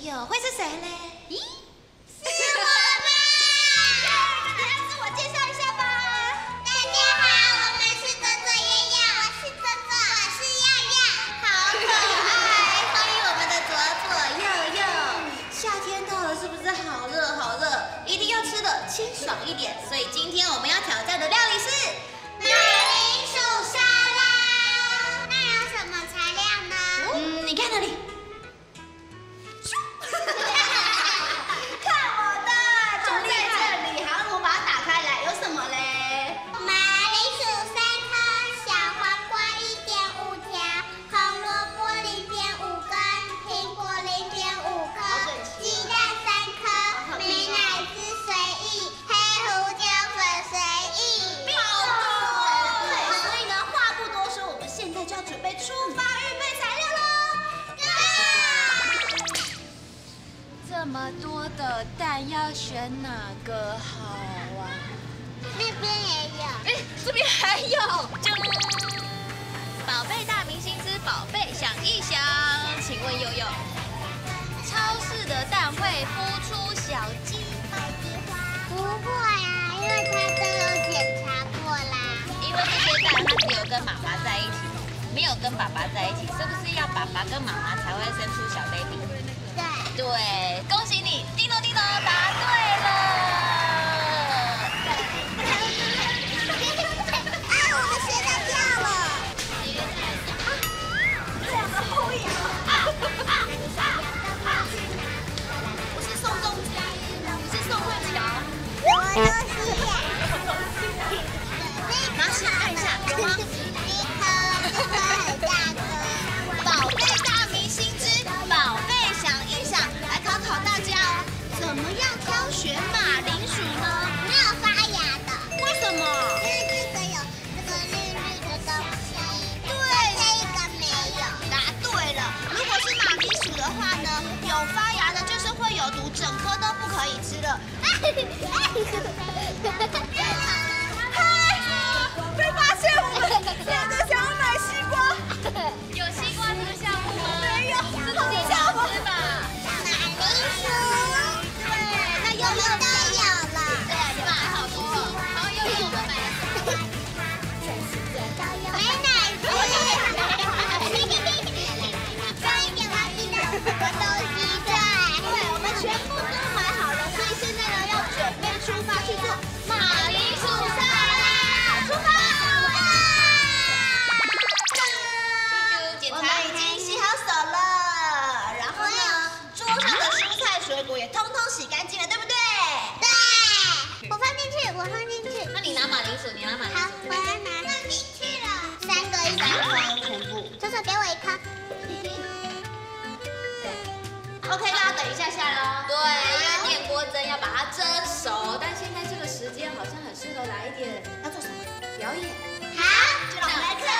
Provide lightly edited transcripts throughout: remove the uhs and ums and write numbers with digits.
友，会是谁嘞？咦， 是我们！大家自我介绍一下吧。大家好，我们是左左右右，我是左左，我是右右，好可爱！ 欢迎我们的左左右右。夏天到了，是不是好热好热？一定要吃的清爽一点，所以今天我们要挑战的料理是马铃薯沙拉。那有什么材料呢？ 你看那里。 这么多的蛋，要选哪个好啊？ 那边也有。 哎，这边还有。宝贝大明星之宝贝想一想，请问悠悠，超市的蛋会孵出小鸡吗？ 不会啊，因为它都有检查过啦。 因为这些蛋它只有跟妈妈在一起，没有跟爸爸在一起，是不是要爸爸跟妈妈才会生出小 baby？ 对，恭喜你，叮咚叮咚，答对了。 啊，我们鞋在掉了。 这样的后影我是宋仲基，你是宋慧乔。 什么东西呀？ 拿起来看一下，有吗？ 这个很大颗。 宝贝大明星之宝贝想一想，来考考大家哦，怎么样挑选马铃薯呢？ 没有发芽的。 为什么？ 因为这个有这个绿绿的东西。 对， 这一个没有。 答对了。如果是马铃薯的话呢，有发芽的就是会有毒，整颗都不可以吃的。被发现我们真的想要买西瓜， 有西瓜这个项目吗？ 没有， 是自己想吃吧？ 马铃薯。 对，那我们都有了。 对啊，你买好多了。好，悠悠，我们买了什么？ 美乃滋。上一点忘记了什么东西对？ 对，我们全部都买好了，所以现在呢要准备出发去做马铃薯沙拉，出发！ 检我们已经洗好手了，然后呢，桌上的蔬菜水果也通通洗干净了，对不对？ 对，我放进去，我放进去。 那你拿马铃薯，你拿马铃好， 薯。 我要拿放进去了。3个一起放， 全部。 左手给我一颗。 OK，那要等一下下喽。 对，因为电锅蒸要把它蒸熟，但现在这个时间好像很适合来一点要做什么？ 表演。 好， 就让我们来看。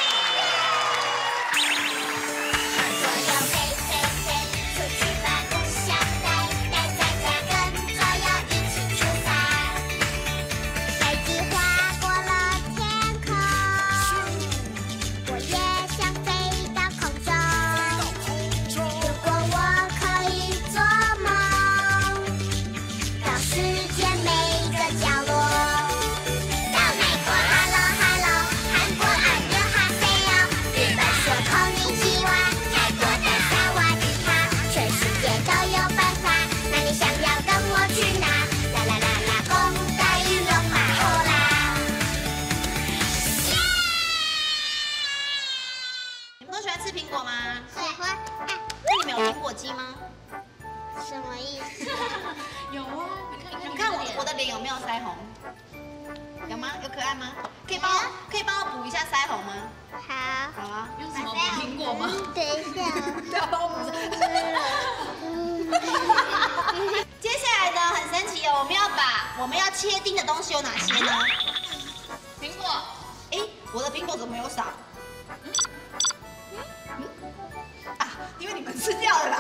左右飞飞飞，出去吧不想待，待在家跟左右一起出发。飞机划过了天空，我也想飞到空中。如果我可以做梦，到世界每个角落，到美国 Hello Hello， 韩国阿牛哈塞哟，日本说口尼基哇，泰国的萨瓦迪卡，全世界都有办法，那你想要跟我去哪？啦啦啦啦，公仔龙马欧啦！ 你们都喜欢吃苹果吗？ 喜欢那你们有苹果肌吗？ 什么意思？ 有啊， 你们看我的脸有没有腮红？有吗？有可爱吗？可以帮我补一下腮红吗？ 好， 好啊。 用什么补苹果吗？ 等一下。 对啊，帮我补。接下来呢，很神奇哦，我们要切丁的东西有哪些呢？ 苹果。 哎，我的苹果怎么有少？啊，因为你们吃掉了啦。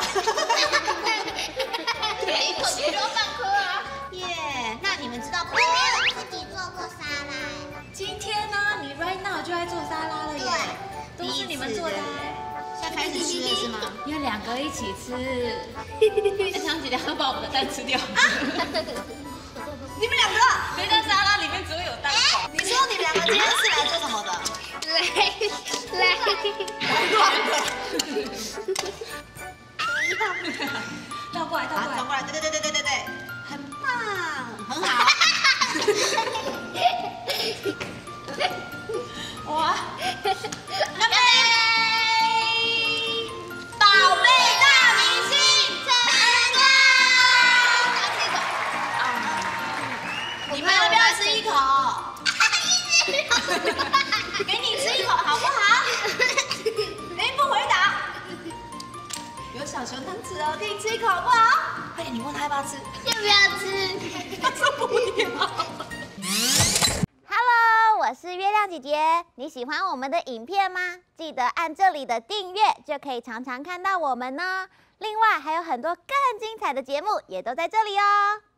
苹果只有半颗啊。 耶，那你们知道我没有自己做过沙拉。 今天呢，你 right now 就在做沙拉了耶。 对， 都是你们做的。 现在开始吃了是吗？ 你有两个一起吃。长姐要把我们的蛋吃掉。 你们两个， 人家沙拉里面只会有蛋黄。 你说你们两个今天是来做什么的？ 来乱的。 倒过来，倒过来， 转过来，对，很棒，很好。哇！干杯！宝贝大明星成功！你们要不要吃一口？给你吃一口好不好？哎，不回答。有小熊汤匙哦，可以吃一口好不好？快点，你问他要不要吃？ 要不要吃？ 他说不要。 Hello， 我是月亮姐姐。你喜欢我们的影片吗？记得按这里的订阅，就可以常常看到我们哦。另外还有很多更精彩的节目也都在这里哦。